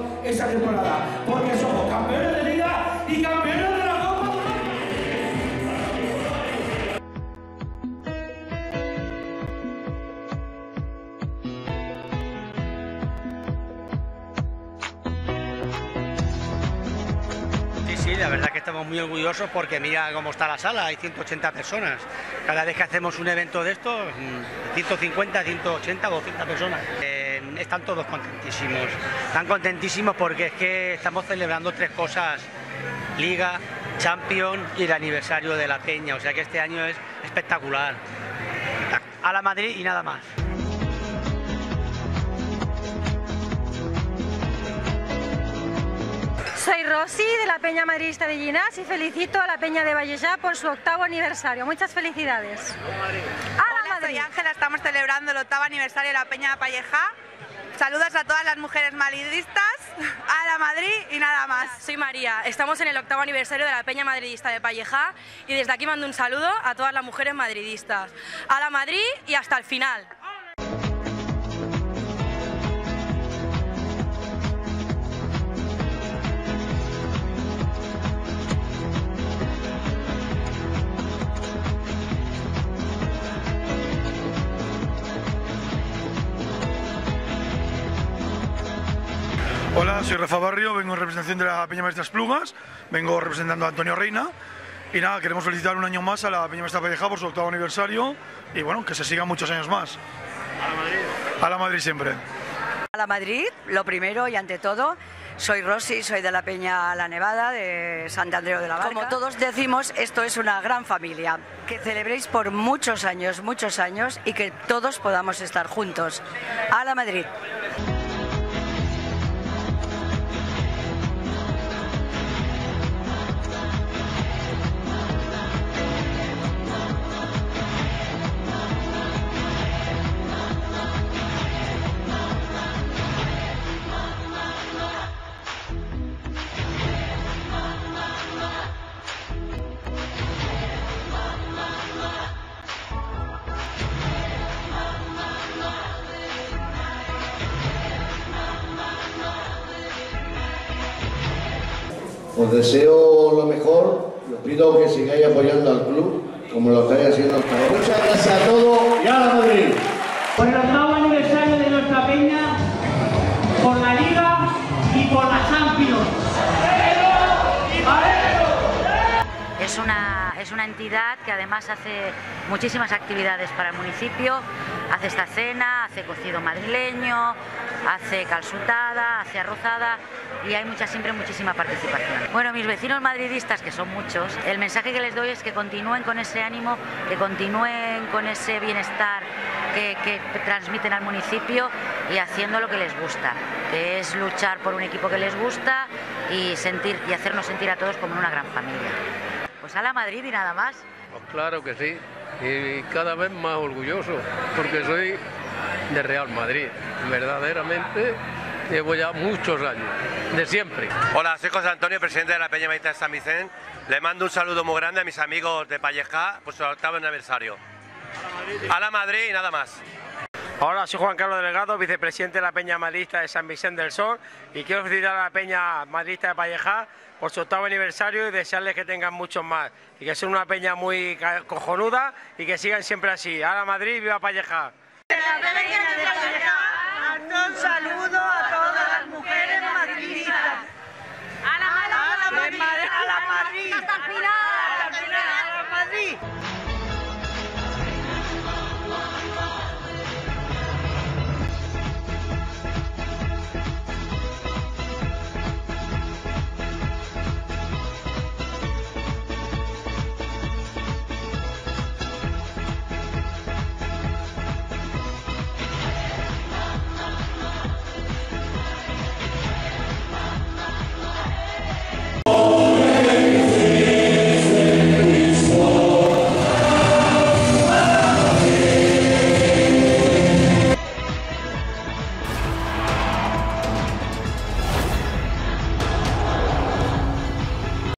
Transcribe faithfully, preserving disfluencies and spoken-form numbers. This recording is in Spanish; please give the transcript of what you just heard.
ganando esa temporada, porque somos campeones de liga y campeones de la Copa. Sí, la verdad que estamos muy orgullosos porque mira cómo está la sala, hay ciento ochenta personas. Cada vez que hacemos un evento de estos, ciento cincuenta, ciento ochenta, doscientas personas. Eh, están todos contentísimos, están contentísimos porque es que estamos celebrando tres cosas: Liga, Champions y el aniversario de la Peña, o sea que este año es espectacular. A la Madrid y nada más. Soy Rosy de la Peña Madridista de Llinars y felicito a la Peña de Vallejá por su octavo aniversario. Muchas felicidades. Hola, soy Ángela, estamos celebrando el octavo aniversario de la Peña de Vallejá. Saludos a todas las mujeres madridistas, a la Madrid y nada más. Soy María, estamos en el octavo aniversario de la Peña Madridista de Vallejá y desde aquí mando un saludo a todas las mujeres madridistas. A la Madrid y hasta el final. Hola, soy Rafa Barrio, vengo en representación de la Peña Madridista Esplugas, vengo representando a Antonio Reina y nada, queremos felicitar un año más a la Peña Madridista Vallejá por su octavo aniversario y bueno, que se sigan muchos años más. A la Madrid. A la Madrid siempre. A la Madrid, lo primero y ante todo, soy Rosy, soy de la Peña La Nevada, de Sant Andreu de la Barca. Como todos decimos, esto es una gran familia, que celebréis por muchos años, muchos años y que todos podamos estar juntos. A la Madrid. Os deseo lo mejor, os pido que sigáis apoyando al club como lo estáis haciendo hasta ahora. Muchas gracias a todos y a la Madrid. Por el octavo aniversario de nuestra Peña, por la Liga y por la Champions. Es una, es una entidad que además hace muchísimas actividades para el municipio, hace esta cena, hace cocido madrileño, hace calçotada, hace arrozada y hay mucha, siempre muchísima participación. Bueno, mis vecinos madridistas, que son muchos, el mensaje que les doy es que continúen con ese ánimo, que continúen con ese bienestar que, que transmiten al municipio y haciendo lo que les gusta, que es luchar por un equipo que les gusta y, sentir, y hacernos sentir a todos como una gran familia. Pues a la Madrid y nada más. Pues claro que sí, y cada vez más orgulloso, porque soy de Real Madrid, verdaderamente llevo ya muchos años, de siempre. Hola, soy José Antonio, presidente de la Peña Madridista de San Vicente. Le mando un saludo muy grande a mis amigos de Vallejá por su octavo aniversario. A la Madrid y nada más. Hola, soy Juan Carlos Delgado, vicepresidente de la Peña Madridista de San Vicente del Sol y quiero felicitar a la Peña Madridista de Vallejá por su octavo aniversario y desearles que tengan muchos más y que sea una peña muy cojonuda y que sigan siempre así. A la Madrid, viva Vallejá. Un saludo.